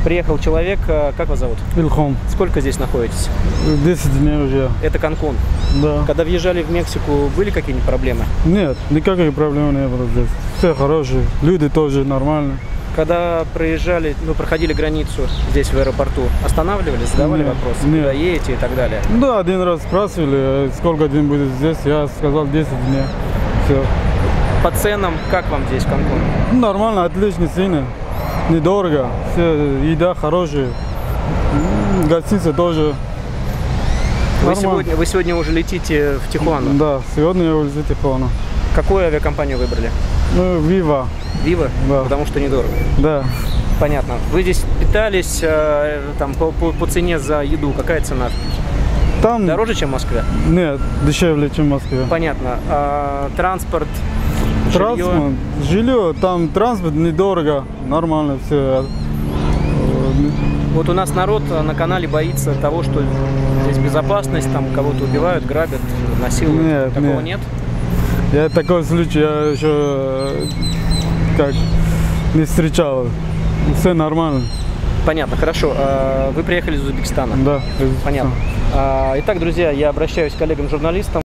Приехал человек, как вас зовут? Илхом. Сколько здесь находитесь? 10 дней уже. Это Канкун. Да. Когда въезжали в Мексику, были какие-нибудь проблемы? Нет, никаких проблем не было здесь. Все хорошие, люди тоже нормальные. Когда проезжали, проходили границу здесь в аэропорту, останавливались, задавали вопросы, куда едете и так далее? Да, один раз спрашивали, сколько дней будет здесь, я сказал 10 дней. Все. По ценам, как вам здесь в Канкуне? Нормально, отличные цены, недорого, все, еда хорошая, гостиница тоже. Вы сегодня уже летите в Тихуану? Да, сегодня я улетел в Тихуану. Какую авиакомпанию выбрали? Viva. Viva? Да. Потому что недорого? Да. Понятно. Вы здесь питались там, по цене за еду? Какая цена? Там дороже, чем в Москве? Нет, дешевле, чем в Москве. Понятно. Транспорт, жилье, там транспорт недорого, нормально все. Вот у нас народ на канале боится того, что здесь безопасность, там кого-то убивают, грабят, насилуют. Нет, такого нет? Я такой случай я еще не встречал. Все нормально. Понятно, хорошо. Вы приехали из Узбекистана? Да. Понятно. Итак, друзья, я обращаюсь к коллегам-журналистам.